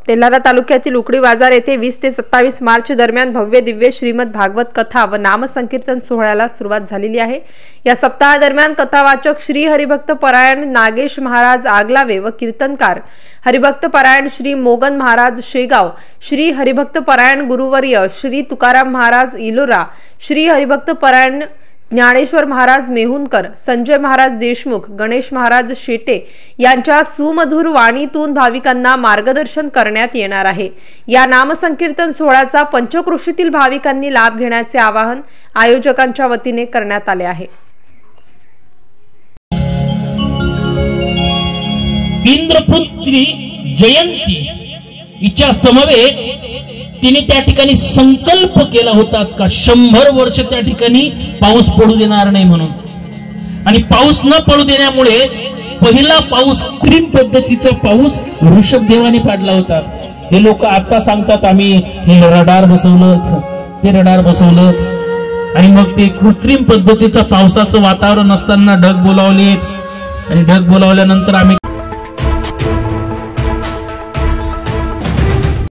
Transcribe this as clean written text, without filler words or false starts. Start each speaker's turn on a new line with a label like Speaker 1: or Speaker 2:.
Speaker 1: तेल्हारा तालुक्यातील उकडी बाजार येथे 20 ते 27 मार्च दरम्यान भव्य दिव्य श्रीमद भागवत कथा व नामसंकीर्तन सोहळ्याला सुरुवात झालेली आहे। या सप्ताहादरम्यान कथावाचक श्री हरिभक्त परायण नागेश महाराज आगलावे व कीर्तनकार हरिभक्त परायण श्री मोगन महाराज शेगाव, श्री हरिभक्त परायण गुरुवर्य श्री तुकाराम महाराज इलोरा, श्री हरिभक्त परायण ज्ञानेश्वर महाराज मेहुनकर, संजय महाराज देशमुख, गणेश महाराज शेटे यांच्या सुमधुर वाणीतून भाविकांना मार्गदर्शन करण्यात येणार आहे। या नामसंकीर्तन सोहळ्याचा पंचक्रोशीतील भाविकांनी लाभ घेण्याचे आवाहन आयोजकांच्या वतीने करण्यात आले आहे।
Speaker 2: इंद्रपुत्री जयंती हिच्या समवेत तिने त्या ठिकाणी संकल्प केला होता का 100 वर्ष त्या ठिकाणी पाऊस पडू देणार नाही म्हणून। आणि पाऊस न पडू देण्यामुळे पहिला पाऊस कृत्रिम पद्धतीचा पाऊस ऋषभदेवाने पाडला होता। हे लोक आता सांगतात आम्ही हे रडार बसवलं, ते रडार बसवलं, आणि मग ते कृत्रिम पद्धतीचा पावसाचं वातावरण असताना ढग बोलावले, आणि ढग बोलावल्यानंतर आम्ही